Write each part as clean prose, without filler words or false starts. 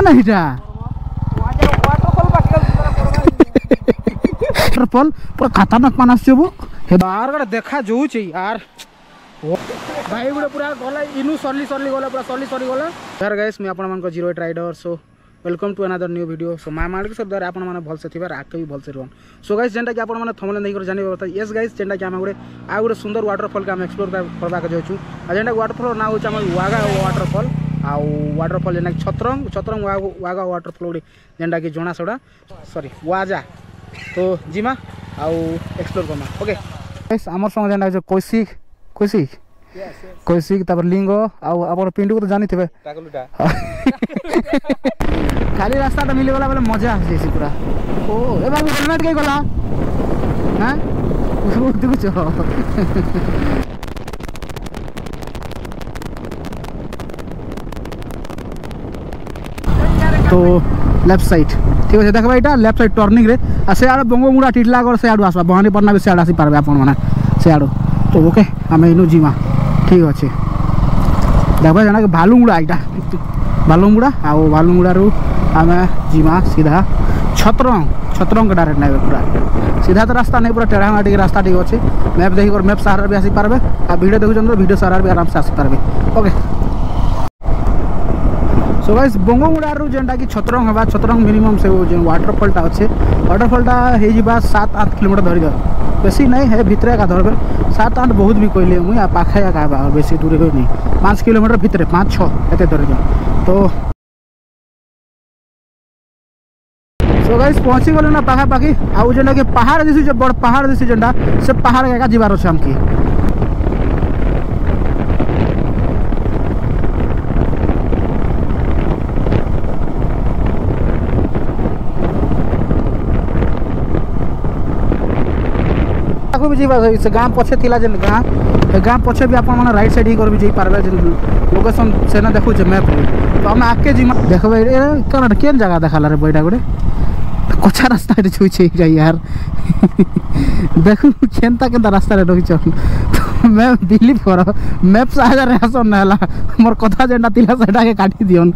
केना हिटा वाटरफॉल पूरा खतरनाक पानी आसबो हे बाहर गडे देखा जाऊ छी यार भाई गुडे पूरा गला इनु सरली गला पूरा सरली गला यार गाइस मैं आपण मन को 08 rider so welcome to another new video so my market सब द्वारा आपण माने भल से थिबा आके भी भल से रहन सो गाइस जेंटा कि आपण माने थमले नहीं कर जानि बता यस गाइस जेंटा कि हम गुडे आ गुडे सुंदर वाटरफॉल के हम एक्सप्लोर करबा के जाउछु आ जेंटा वाटरफॉल ना होछ हम वागा वाटरफॉल आ वाटरफॉल जेंटा छत्रंग वागा वाटरफॉल गुडे जेंटा कि जोना सोडा सॉरी वाजा तो जिमा आ एक्सप्लोर करमा ओके गाइस हमर संग जेंटा जो कोइसिक तब लिंग आ पिंडू को तो जानी थे खाली रास्ता मिले गला बोले मजा आसी पूरा ओ ए बाबू हेलमेट के गला हां देखो तो लेफ्ट साइड ठीक है देखबा इटा लेफ्ट साइड टर्निंग रे आ से आड़ बंगोमुड़ा टिटला कर से आडू आसबा बहानी पड़ना भी से आड़ आसी पारबे आपन माने से आडू तो ओके हमें इनु जीमा ठीक अच्छे देखा जाना कि भालुमुड़ा इटा भालुमुड़ा आ भालुमुड़ा रू आम जीमा सीधा छत्रंग के डायरेक्ट नहीं पूरा सीधा तो रास्ता नहीं पूरा टेढ़ा माटी रास्ता ठीक अच्छे मैप देखिए मैप सहारा भी आसी पारबे आ वीडियो देखुछन वीडियो सहारा भी आराम से आसी पारबे ओके सो गाइस बंगोमुड़ा रू जेंटा कि छत्रंग हेबा छत्रंग मिनिमम से जो वाटरफॉलटा अच्छे वाटरफॉलटा हे जिबा 7-8 किलोमीटर धरि बेसी नहीं है भितरे का धरबे 7-8 बहुत भी कहले मुई आ पाखे का बेसी दूर नहीं 5 किलोमीटर भितरे 5-6 एते धरि तो सो गाइस पहुंची गलो ना पाखा पाखी आ जेंटा कि पहाड़ दिसी जो बड़ पहाड़ दिसी जेंटा से पहाड़ का जीवार छ हमकी भी जीवा से गाँव पछे थिला जेन गाँव पछे भी आपण माने राइट साइड ही कर भी जाई पारबे जेन लोकेशन से ना देखु जे मैप तो हम आके जीमा देखबे ए कन केन जगह देखाला रे बैठा गुडे कच्चा रास्ता रे छुई छै यार देखु केनता रास्ता रे रही छ तो मैं बिलीव कर मैप से हजार रासन नहला मोर कथा जेंडा तिला सेटा के काटी दियन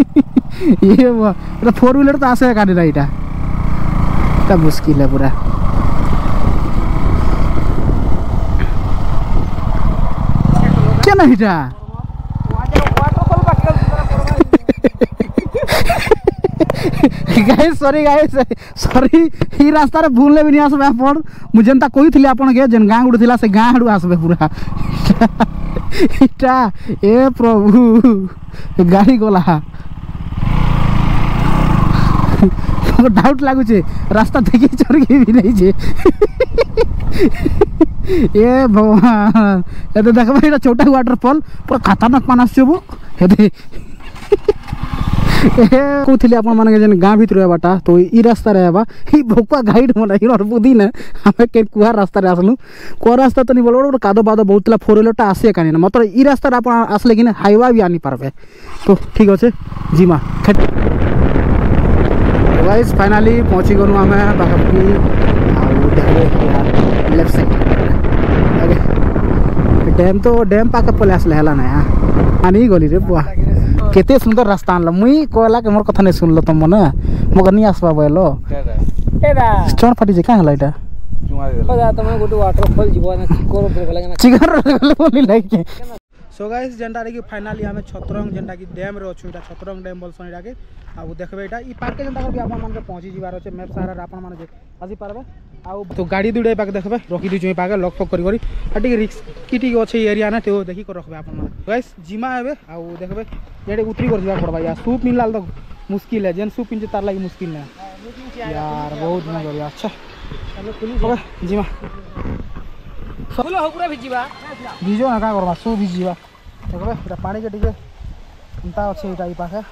ये 4 व्हीलर तो आसे काटी राइटा का मुश्किल है पूरा केना हिटा गाइस सॉरी ई रास्ता रे भूलले भी नहीं आसबे अपन मुझे जनता कोई थिले अपन के जन गां गुड थिला से गां हडू आसबे पूरा इटा ए प्रभु गाड़ी गोला डाउट लागु छे रास्ता देखि चढ़ के भी नहीं छे ए भगवान ए तो देखबा एटा छोटा वाटरफॉल पूरा खतरनाक पानी आसबो हेदे ए कोथिले अपन माने जन गां भीतर बाटा तो ई रास्ता रहबा ई भोका गाइड मन हिर बुदी न हमें के कुआर रास्ता रे आसलु को रास्ता तो नहीं बोलो कादो बादो बहुतला 4 व्हीलरटा आसे कानी ना मतलब ई रास्ता रे अपन आसले कि हाईवा भी आनी पारबे तो ठीक আছে जीमा गाइस फाइनली पहुंची गनु हमें बाकी आ लेफ्ट साइड डैम पाके पले आसले हला ना आनी गली रे बुआ केते सुंदर रास्ता आनला मुई कहला के मोर कथा नहीं सुनलो तुम मने मगर नहीं आसबा बोलो एदा स्टोर फाटी जे का हला इटा चुमा दे ओदा तमे गोटे वाटरफॉल जीवा ना चिकर बोली लाइक सो गाइस जेंटा रे कि फाइनली हमें छत्रंग जेंटा कि डैम रे अछु इटा छत्रंग डैम बोलसन इटा के आ देखबे इटा ई पार्क के जेंटा कर आपन मन के पहुंची जीवार अछि मैप सारा आपन मन जे आसी पारबे आ तो गाड़ी दुडे पाक देखबे रखी दी जोई पाके लॉक फॉक करी करी आ टिक रिस्क की टिक अछि एरिया ना तो देखि कर रखबे आपन मन गाइस जिमा हेबे आ देखबे जेडे उतरी कर जीवा पड़बा या सूप मिललाल तो मुश्किल है जेन सूप पिन तार लागि मुश्किल ना यार बहुत मजा आ अच्छा चलो खुली जिमा बोलो हो पूरा भिजो ना का करबा सो भिजिबा देखबे एटा पानी के टिके अंता अछि एटा ई पाखे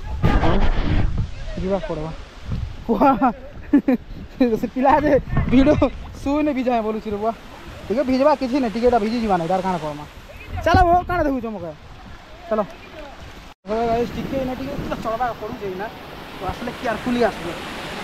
जीवा पड़बा से पिला जे वीडियो सुने भिजा बोलु छी रे बुआ ठीक है भिजबा किछि नै टिकेटा भिजी जीवा नै डर काना करमा चलो वो काना देखु छ मके चलो गाइस टिके ना टिके चलबा पड़ू जे ना तो असले केयरफुली आसबे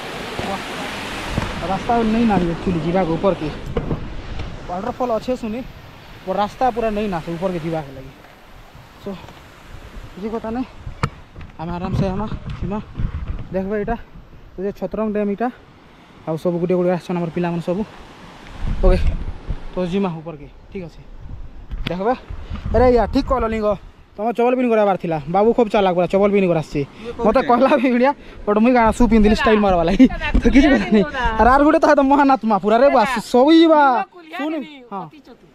रास्ता नहीं ना एक्चुअली जीवा के ऊपर के वाटरफॉल अच्छे सुनी वो रास्ता पूरा नहीं ना ऊपर के जीवा के लगी सो जी कथा नहीं आम आराम से हम सीमा देखबे यहाँ तो छतरंग डैम यहाँ आउ सब गोटे गोटे आम पिला सब ओके तो जिमा ऊपर के ठीक अच्छे देखबे अरे यार ठीक कहल लिंग तुम चबल पिन करार था बाबू खूब चालाक पूरा चबल पिन कर मत कहला भी भिड़िया बट मुझे गाना शू पिंधि स्टाइल मारवा लगी तो किसी कथा नहीं आर गोटे तो महानात्मा पूरा रे बास सब शुन हाँ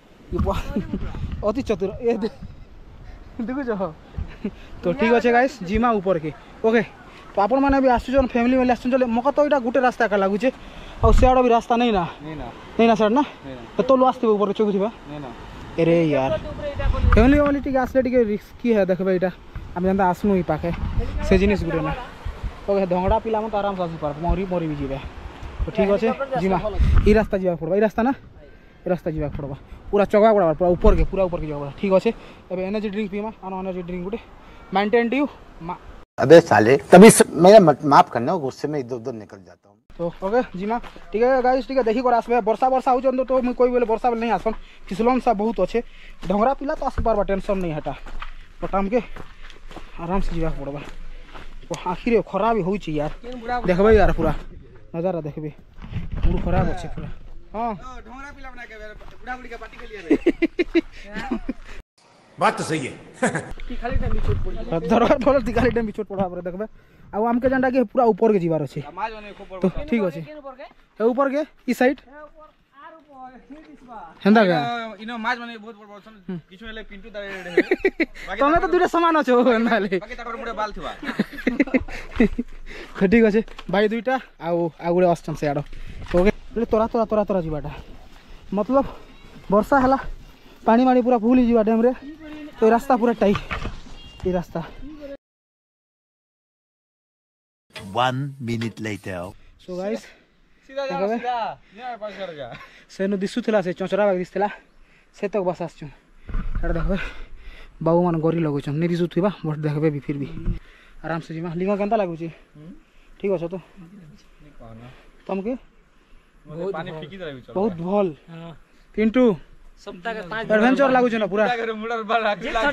अति चतुर ये देखुच तो ठीक अच्छे गाइस जिमा ऊपर के ओके तो आपण मैंने भी आसुन फैमिली में आसुन मक तो यहाँ गोटे रास्ता का लगुचे और सियाड़ भी रास्ता नहीं ना सर ना तो लो आसते ऊपर चौक थी अरे यार फैमिली फैमिली टी आसले टी रिस्की है देखबे यहाँ आम जनता आसनु ही पाखे से जिन गुटे ना ओके धंगड़ा पिला मत आराम से आसी पार मरी मरी भी जीवे तो ठीक अच्छे जिमा ये रास्ता जावा पड़वा ये रास्ता ना ये रास्ता जावा पड़वा पूरा चगा पड़ा पूरा ऊपर के जावा पड़ा ठीक अच्छे अब एनर्जी ड्रिंक पीमा आनो एनर्जी ड्रिंक गुटे माउंटेन ड्यू अबे साले तभी मेरा माफ करना गुस्से में इधर उधर निकल जाता हूँ तो ओके जिमा ठीक है गाइस ठीक है देखी कर आसबे वर्षा हो तो मुझे कोई बोले वर्षा नहीं आसन फिसलन सा बहुत अच्छे ढंगरा पिला तो आसी पार्बा टेंशन नहीं हटा बट आमके आराम से जावा पड़वा आखिर खराब हो यार देखबे यार पूरा नजारा देखबे मूड खराब अच्छे पूरा हाँ बात तो सही है दरबार फल खाली टाइम भी छोट पड़ा देखबे आउ आमके जंडा के पूरा ऊपर के जीवार अच्छे तो ठीक अच्छे ऊपर के इस साइड हेंदा का इनो माज माने बहुत बड़ बड़ किछु ले पिंटू दारे तमे तो दुटा समान अछो हेंदा ले बाकी तकर मुडे बाल थवा ठीक अच्छे भाई दुईटा आउ गुड़े आसन से आड़ ओके तोरा जीवाटा मतलब वर्षा है पानी मानी पूरा फुल ही डैम रे तो रास्ता पूरा टाइट ये रास्ता 1 minute later सो गाइस सीधा जा सीधा ने पास कर जा सेनु दिसुथला से चोचरा बाग दिसला से तक बस आसछु एटा देखबे बाबू मान गरी लगुछन ने दिसुथबा बट देखबे भी फिर भी आराम से जीमा लिंग केनता लागुची ठीक अछि तो तमके पानी फेकी दे बहुत भल पिंटू सप्ताह के 5 एडवेंचर लागु छ ना पूरा मुडर बाल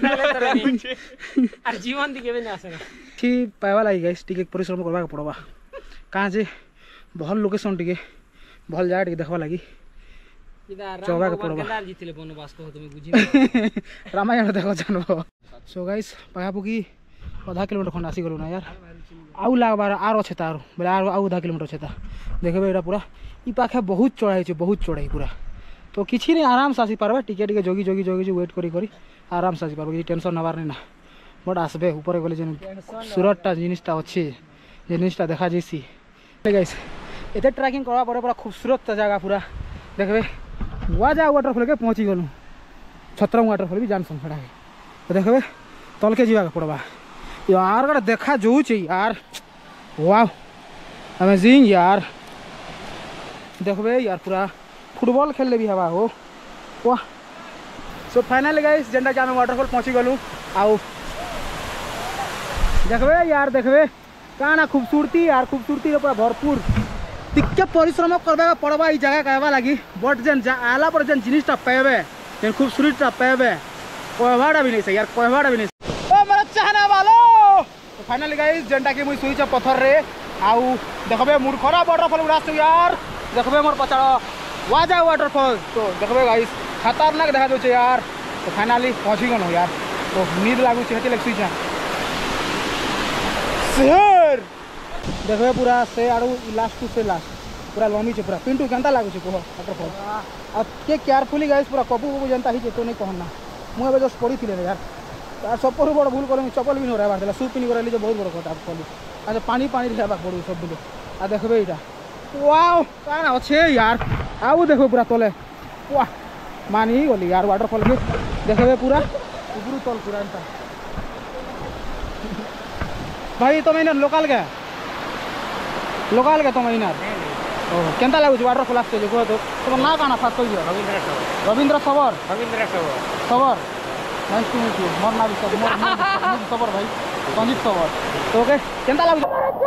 आर जीवन दिखे भी ना आसे ठी पाइबा लागि गाइस टिके परिश्रम करबा पड़बा कहाँ जे भल लोकेशन टिके भल जाए टिके देखबा लागि चौबा के पड़बा केदार जीतले वनवास को तुम बुझी रामायण देखो जानबो सो गाइस पाहापुकी आधा किलोमीटर खंड आसी गलो ना यार आउ लागबार आर अच्छे तार बोले आर आउ आधा किलोमीटर छेता देखबे एटा पूरा ई पाखे बहुत चढ़ाई छे बहुत चढ़ाई पूरा तो किसी नहीं आराम से आसी पारबे टिके टिके जोगी जोगी जोगी वेट करी करी आराम से आसी पारबे कि टेंशन नबार नहीं ना बट आसबे ऊपर गले जेन सूरतटा जिनिसटा अच्छे जिनिसटा देखा जैसी गाइस एते ट्रैकिंग करवा पड़े पूरा खूबसूरत जगह पूरा देखबे वाजा वाटरफॉल के पहुँची गलु छतरंग वाटरफॉल भी जान संखड़ा है तो देखबे तल के जीवा पड़वा यार गड़ा देखा जो यार वाह अमेजिंग यार देखबे यार पूरा फुटबॉल खेल भी हवा हो वाह सो फाइनल गाइस जेंडा के आम वाटरफॉल पहुँची गलु आउ देखबे यार देखबे काना खूबसूरती यार खूबसूरती पूरा भरपूर टिके परिश्रम करबा पड़बा ई जगह कहबा लगी बट जेन आला पर जेन जिनिसटा पेबे जेन खूबसूरतीटा पेबे कहबाटा भी नहीं से यार कहबाटा भी नहीं ओ मेरा चाहना वालो तो फाइनली गाइस जेंटा के मुई सुई छ पत्थर रे आउ देखबे मूर्खरा वाटरफॉल उड़ास यार देखबे मोर पछाड़ वाजा वाटरफॉल तो देखबे गाइस खतरनाक देखा दो यार तो फाइनली पहुंची गनो यार तो नींद लागू छे हेते सुई छ शहर देखबे पूरा से आरो लास्ट टू से लास्ट पूरा लमी छे पूरा पिंटू केनता लागू छे कोह वाटरफॉल अब के केयरफुली गाइस पूरा कपू कपू जनता ही तो नहीं कहना मु अब जस्ट पड़ी थिले यार यार सब बड़ भूल करमी चप्पल भी नहीं रहबार देला शू पिन करली जो बहुत बड़ कटा पड़ी अच्छा पानी पानी रहबा पड़ू सब दिले आ देखबे इटा वाओ काना अच्छे यार आउ देखो पूरा तले वाह मानी गली यार वाटरफॉल के देखबे पूरा ऊपर तल पूरा एंता भाई तुम इनर लोकल के तुम इनर ओ केनता लागु वाटरफॉल आस्ते जो तो तुम ना काना फास्ट कइयो रविंद्र सबर सबर नाइस टू मीट यू मोर ना भी मोर सबर भाई संजीत सबर तो ओके केनता लागु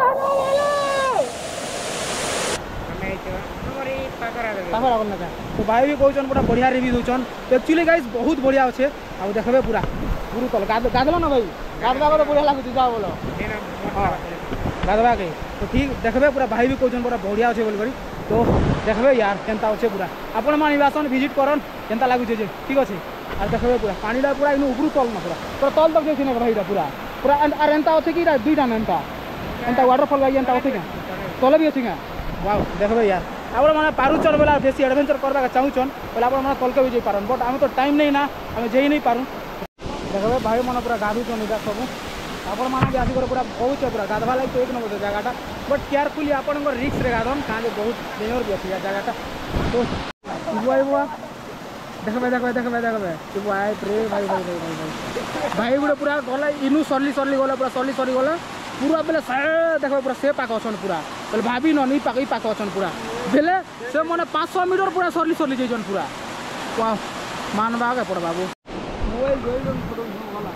तो भाई भी कहन पूरा बढ़िया रिव्यू दौन तो एक्चुअली गाइस बहुत बढ़िया अच्छे आ देखबे पूरा गुरु तल गादल ना भाई गाधवा को तो बढ़िया लागुଛି जाओ बोलो हां गाधवा के तो ठीक देखबे पूरा भाई भी कहछन पूरा बढ़िया अछि बोल करी तो देखबे यार केनता अछि पूरा आपण मान निवासन विजिट करन केनता लागुଛି जे ठीक अछि आ देखबे पूरा पानीला पूरा इनु उपरु तल न पूरा तल तक जेछि न भाईरा पूरा पूरा और एंता अछि कि दुईटा मेंता एंता वाटरफॉल भाई एंता अछि का तले भी अछि का वाओ देखबे यार आपण माने पारुचन बेला बेसी एडवेंचर करबा चाहूचन बोला आपण माने तलके भी जे पारन बट हम तो टाइम नहीं ना हम जेई नहीं पारु देखबे भाई मन पूरा गाधुचन इदा सब आपण माने भी आसी पूरा बहुत पूरा गाधवा लाग तो एक नंबर जगहटा बट केयरफुली आपण रिस्क रे गाधन काजे बहुत डेंजर भी अछि जगहटा तो बुआई बुआ देखबे देखबे देखबे देखबे बुआई रे भाई भाई भाई भाई भाई गुडे पूरा गला इनु सरली सरली गला पूरा सरली सरली गला पूरा बेले देखबे पूरा से पाक अछन पूरा बोले भाभी न नहीं पाक पाक अछन पूरा बेले से मने 500 मीटर पूरा सरली सरली जइजन पूरा वाह मानबा के पड़ बाबू मोबाइल जइजन फोटो गला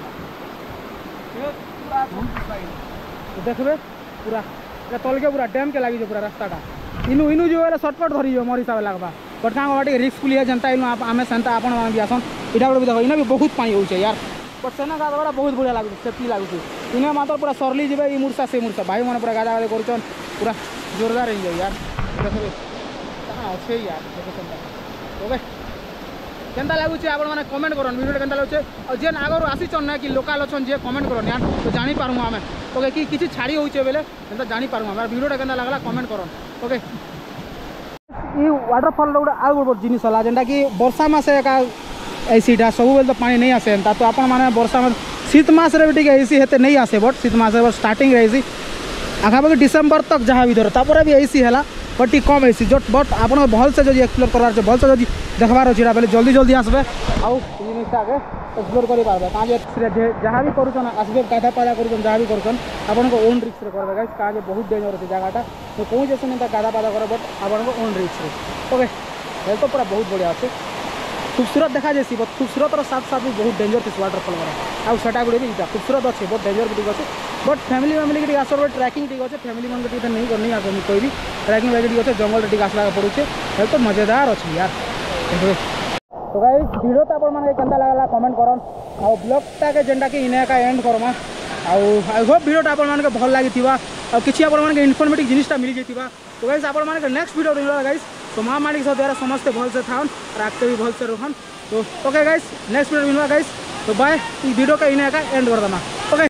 देखबे पूरा तल के पूरा डैम के लागी जो पूरा रास्ताटा इनु इनु जो वाला शॉर्टकट धरी जो मोर हिसाब लागबा बट का बाटे रिस्क पुलिया जनता इनु आमे सेंता आपण मान भी आसन इडा भी देखो इना भी बहुत पानी होउछे यार बट सेना गादा बहुत बढ़िया लागु सेफ्टी लागु इने मात्र पूरा सरली जेबे ई मुरसा से मुरसा भाई मन पूरा गादा गादा करछन पूरा जोरदार हो यार देखबे कहां अछि यार देखो सेंता ओके केनता लागु छी आपण माने कमेंट करन वीडियो केनता लागु छी और जेन आगर आसी छन ना कि लोकल अछन जे कमेंट करन यार तो जानि पारमु हमें ओके कि किछि छाड़ी होउछे बेले केनता जानि पारमु हमर वीडियो केनता लागला कमेंट करन ओके ई वाटरफॉल रोड आ बड़ जिनिस हला जेंटा कि वर्षा मासे का एसीटा सब बेल तो पानी नहीं आसे एंता तो आपण माने वर्षा में शीत मास रे बिटिके एसी हेते नहीं आसे बट शीत मास रे स्टार्टिंग रे एसी आखापाखि डिसेम्बर तक जहाँ भी धर तापर भी एसी है बट टी कम एसी जो बट आप भल से जो एक्सप्लोर करार भल से जो देखबार अच्छे बोले जल्दी जल्दी आसबे आउ जिनिसटा आगे एक्सप्लोर कर पारबे कहाँ जहाँ भी करुन आसबे गाधा पाधा करुन जहाँ भी करुन आपन ओन रिस्क रे करबे गाइस कहाँ बहुत डेंजर अच्छे जगहटा तो कौन जैसे नहीं गाधा पाधा कर बट आपन ओन रिस्क रे ओके हेल्थ तो पूरा बहुत बढ़िया अच्छे खूबसूरत देखा जाए बट खूबसूरत साथ साथ भी बहुत डेंजर थी वाटरफॉल आउ सेटा गुड़े भी खूबसूरत अच्छे बहुत डेंजर भी अच्छे बट फैमिली फैमिली के आसर ट्रैकिंग ठीक अच्छे फैमिली मन के नहीं करनी आस कोई भी ट्रैकिंग वैकिंग अच्छे जंगल टी आसला पड़ुचे हेल्थ तो मजेदार अच्छे यार तो गाइस वीडियो तो आपण माने केनता लागला कमेंट करन आ ब्लॉगटा के जेंटा कि इने का एंड करमा आई होप वीडियोटा आपण माने भल लागिथिबा और किछि आपण माने इन्फॉर्मेटिव जिनिसटा मिली जैतिबा तो गाइस आपण माने नेक्स्ट वीडियो देखला गाइस तो माँ मालिक सब द्वारा समस्ते भल से थान राखते भी भल से रोहन तो ओके गाइस नेक्स्ट वीडियो मिलवा गाइस तो बाय वीडियो का इने का एंड कर देना ओके।